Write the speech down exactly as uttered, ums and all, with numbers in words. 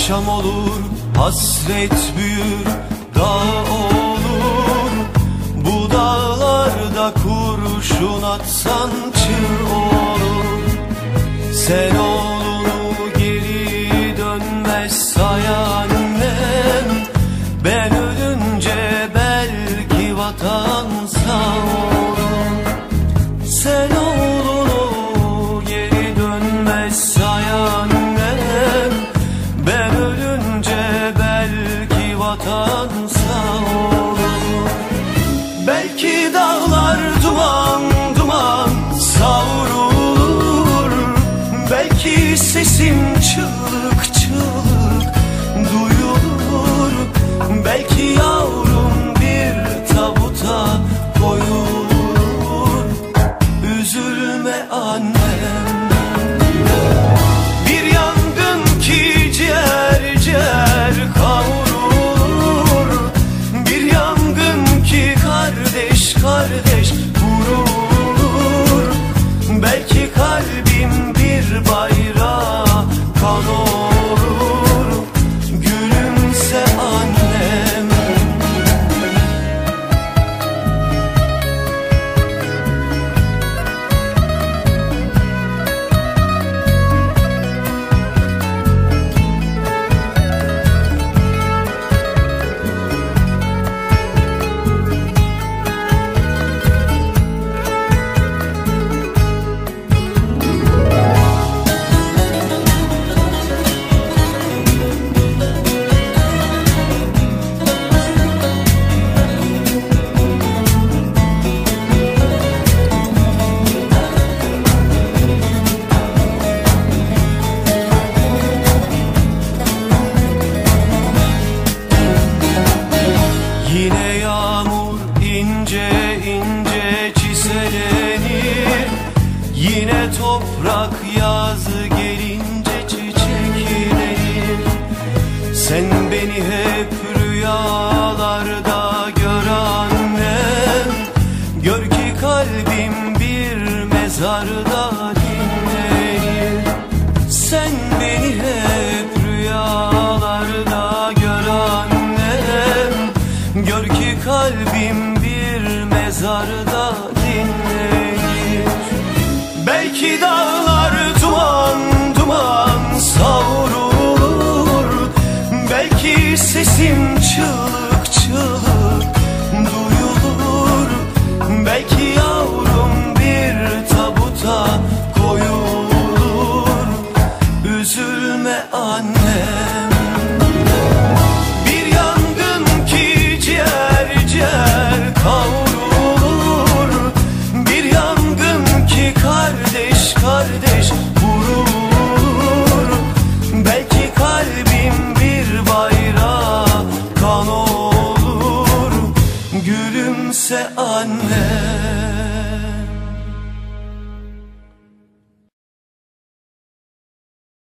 Akşam olur, hasret büyür, dağ olur. Bu dağlarda kurşun atsan çığ olur. Sen oğlunu geri dönmez say annem. Ben ölünce belki vatan sağ olur. Sen oğlunu geri dönmez say annem. Ben ölünce belki vatan sağ olur. Belki dağlar duman duman savrulur. Belki sesim çığlık çığlık duyulur. Belki yavrum bir tabuta koyulur. Üzülme annem. Bir yangın ki ciğer ciğer kavrulur. Bir yangın ki kardeş kardeş vurulur. Belki kalbim bir bayrağa kan olur. Gülümse annem. Yine yağmur ince ince çiselenir. Yine toprak yazı gelince çiçeklenir. Sen beni hep rüyalarda gör annem. Gör ki kalbim bir mezarda dinlenir. Sen beni hep rüyalarda gör annem. Gör ki kalbim bir mezarda dinlenir. Belki dağlar duman duman savrulur. Belki sesim çığlık çığlık duyulur. Belki yavrum bir tabuta koyulur. Üzülme annem. Bir yangın ki ciğer ciğer kavrulur. Bir yangın ki kardeş kardeş vurulur. Belki kalbim bir bayrağa kan olur. Gülümse anne.